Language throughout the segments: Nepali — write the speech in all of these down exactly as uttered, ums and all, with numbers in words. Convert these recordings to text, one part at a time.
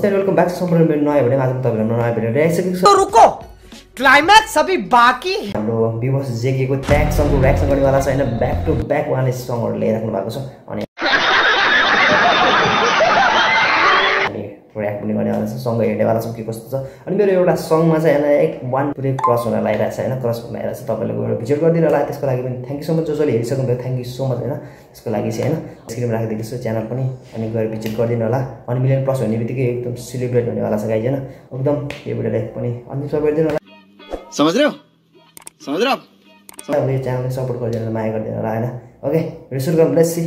नमस्ते वेलकम बैक सम्पूर्ण मेरो नयाँ भिडियोमा आज म तपाईहरुलाई नयाँ भिडियो ल्याइसकेको छु। तो रुको क्लाइम्याक्स अभी बाकी हाम्रो विवश जेके को ट्याग सङको रिएक्सन गर्नेवाला छ हैन ब्याक टु ब्याक उहाँले सङहरु ल्याइराख्नु भएको छ अनि रिएक्ट पनि गर्नेवाला छ सँगै हेर्नेवाला छ के कस्तो छ अनि मेरो एउटा सङमा चाहिँ हैन एक वान पुरै क्रस हुन लागिरहेको छ हैन क्रस हुन लागिरहेको छ तपाईले गएर भिजिट गरिदिनु होला त्यसको लागि पनि थ्यांक यू सो मच जसले हेरिसक्नु भयो थ्यांक यू सो मच हैन त्यसको लागि चाहिँ हैन स्क्रिनमा राखिदिएको छु च्यानल पनि अनि गएर भिजिट गरिदिनु होला अनि मिलियन प्लस हुने बित्तिकै एकदम सेलिब्रेट हुनेवाला छ गाइज हैन एकदम यो भिडियोले पनि अनि सपोर्ट गरिदिनु होला समझ रहे हो समझ रहे हो आप यो च्यानललाई सपोर्ट गरिदिनु माया गरिदिनु होला हैन ओके भिडियो सुरु गरौँ लेट्स सी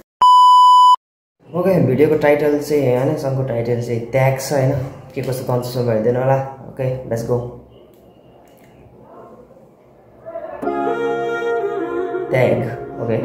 ओके भिडियोको टाइटल चाहिँ हैन सङको टाइटल चाहिँ ट्याग छ हैन के कस्तो कन्सेप्ट छ हेर्दिनु होला okay let's go tag okay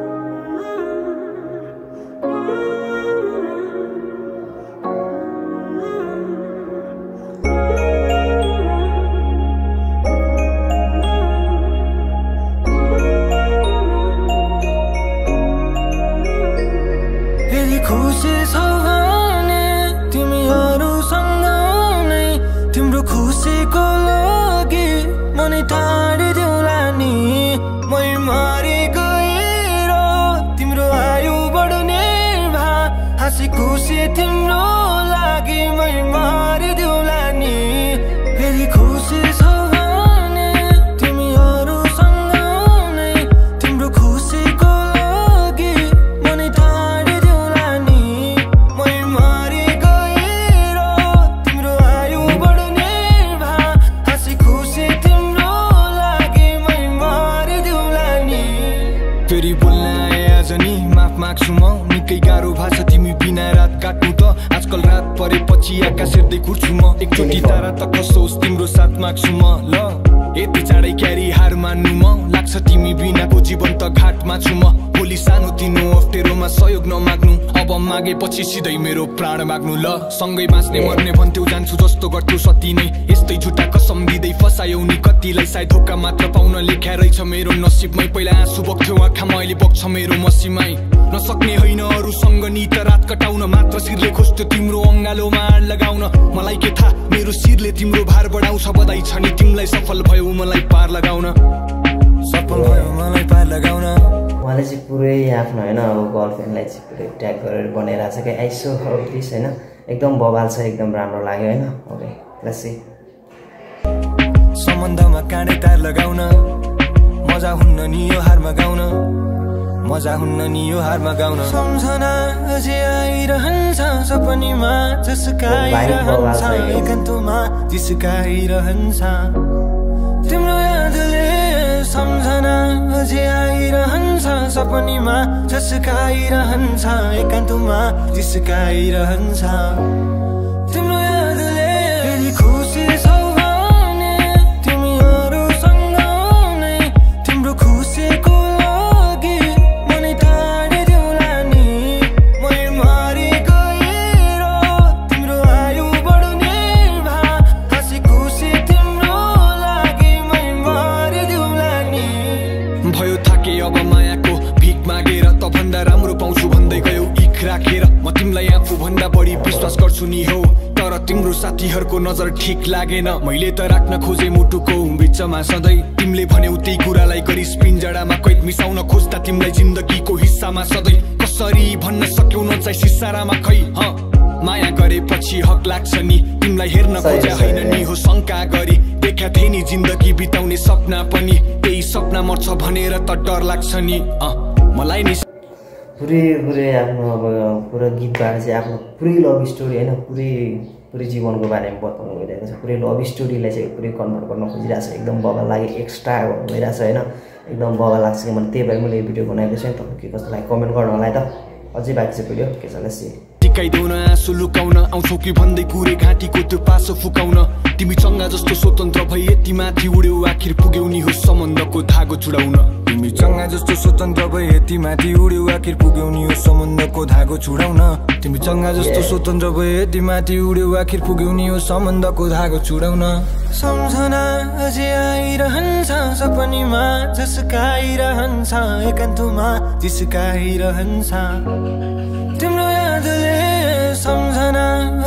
खुसी छौ भने तिमीहरूसँग नै तिम्रो खुसीको लागि म नै टाढिदेऊला नि मै मरि गएर तिम्रो आयु बढ्ने भा हाँसी खुसी तिम्रो लागि मै मरिदेऊला नि फेरि खुसी छौ भने तिमीहरूसँग नै तिम्रो खुसीको लागि म नै फेरि बोल्न आए आज नि माफ माग्छु म निकै गाह्रो भाषा तिमी बिना रात काट्नु त आजकल रात परेपछि आकाश हेर्दै घुर्छु म एकचोटि तारा त कसोस् तिम्रो साथ माग्छु म ल यति चाँडै क्यारी हार मान्नु म लाग्छ तिमी बिनाको जीवन त घाटमा छु म भोलि सानो तिनो अप्ठ्यारोमा सहयोग नमाग्नु अब मागेपछि सिधै मेरो प्राण माग्नु ल सँगै बाँच्ने मर्ने भन्थ्यौ जान्छु जस्तो गर्थ्यौ सती नै यस्तै झुटा कसम दिँदै फसायौ नि कतिलाई सायद धोका मात्र पाउन लेख्या रहेछ मेरो नसिबमै पहिला आँसु बग्थ्यो आँखामा अहिले बग्छ मेरो मसीमै नसक्ने होइन अरूसँग नि त रात कटाउन मात्र शिरले खोज्थ्यो तिम्रो अङ्गालोमा आड लगाउन मलाई के थाहा मेरो शिरले तिम्रो भार बढाउँछ बधाई छ नि तिमीलाई सफल भयो मलाई पार लगाउन सफल भयो मलाई पार लगाउन उहाँले चाहिँ पुरै आफ्नो हैन अब गर्लफ्रेन्डलाई चाहिँ पुरै ट्याग गरेर बनाइरहेको छ कि आई सो लभ दिस हैन एकदम बवाल छ एकदम राम्रो लाग्यो हैन ओके लेट्स सी सम्बन्धमा काँडे तार लगाउन मजा हुन्न नि यो हारमा गाउन मजा हुन्न नि यो हारमा गाउन सम्झना अझै आइरहन्छ सपनीमा जसकाइरहन्छ एकान्तमा जिस्काइरहन्छ तिम्रो यादले सम्झना अझै आइरहन्छ सपनीमा जसकाइरहन्छ एकान्तमा जिस्काइरहन्छ तिम्रो यादले फेरि खुसी छौ भने तिमीहरूसँग नै तिम्रो खुसीको लागि म नै टाढिदेऊला नि मै मरि गएर तिम्रो आयु बढ्ने भा हाँसी खुसी तिम्रो लागि मै मरिदेऊला नि भयो थाके अब मायाको भिख मागेर त भन्दा राम्रो पाउँछु भन्दै गयौ इख राखेर म तिमीलाई आफू भन्दा बढी विश्वास गर्छु नि हो तर तिम्रो साथीहरूको नजर ठिक लागेन मैले त राख्न खोजे मुटुको बिचमा सधैँ तिमीले भन्यौ त्यही कुरालाई गरी पिन्जडामा कैद मिसाउन खोज्दा तिमीलाई जिन्दगीको हिस्सामा सधैँ कसरी भन्न सक्यौ न चाहिँ सिसारामा खै ह माया गरेपछि हक लाग्छ नि तिमीलाई हेर्न खोजे होइन नि हो शङ्का गरी देखा थिए नि जिन्दगी बिताउने सपना पनि त्यही सपना मर्छ भनेर त डर लाग्छ नि मलाई नि पुरै पुरै आफ्नो अब पुरा गीतबाट चाहिँ आफ्नो पुरै लभ स्टोरी हैन पुरै पुरै जीवनको बारेमा बताउनु भइरहेको छ पुरै लभ स्टोरीलाई चाहिँ पुरै कन्भर्ट गर्न खोजिरहेको छ एकदम बवाल लाग्यो एक्स्ट्रा भइरहेको छ हैन एकदम बवाल लाग्छ कि मैले त्यही भएर मैले यो भिडियो बनाएको छु तपाईँ के कस्तो लाग्यो कमेन्ट गर्नु होला है त अझै बाँकी छ भिडियो के छ लेट्स सी टिकाइदेऊ न आँसु लुकाउन आउँछौ कि भन्दै कुरे घाँटीको त्यो पासो फुकाउन तिमी चङ्गा जस्तो स्वतन्त्र भई यति माथि उड्यौ आखिर पुग्यौ नि हो सम्बन्धको धागो छुडाउन तिमी चङ्गा जस्तो स्वतन्त्र भई यति माथि उड्यौ आखिर पुग्यौ नि हो सम्बन्धको धागो छुडाउन तिमी चङ्गा जस्तो स्वतन्त्र भई यति माथि उड्यौ आखिर पुग्यौ नि हो सम्बन्धको धागो छुडाउन सम्झना अझै आइरहन्छ सपनीमा जसकाइरहन्छ एकान्तमा जिस्काइरहन्छ तिम्रो यादले सम्झना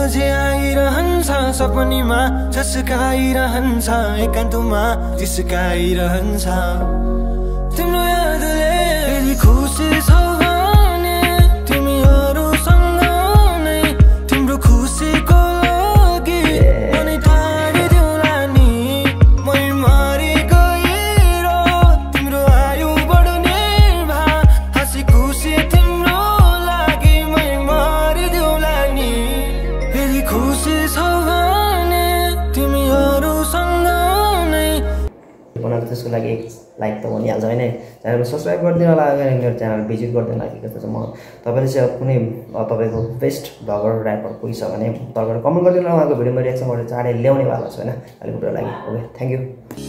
अझै आइरहन्छ सपनीमा झस्काइरहन्छ एकान्तमा जिस्काइरहन्छ तिम्रो यादले यदि खुसी छौ भने तिमीहरूसँग नै तिम्रो खुसीको लागि अनि टाढिदिउँला नि मै मरि गएर तिम्रो आयु बढ्ने भा हाँसी खुसी तिम्रो लागि मै मरिदिउँला नि यदि खुसी छौ भने तिमीहरूसँग नै बनाएर त्यसको लागि एक लाइक त भनिहाल्छ होइन च्यानल सब्सक्राइब गरिदिनु होला अगाडि मेरो च्यानल भिजिट गरिदिनु लागि कस्तो छ म तपाईँले चाहिँ कुनै तपाईँको बेस्ट भ्लगर ऱ्यापर कोही छ भने तपाईँले कमेन्ट गरिदिनु होला उहाँको भिडियोमा रिएक्सन गरेर चाँडै ल्याउने वाला छु होइन अहिलेको लागि ओके थ्याङ्क यू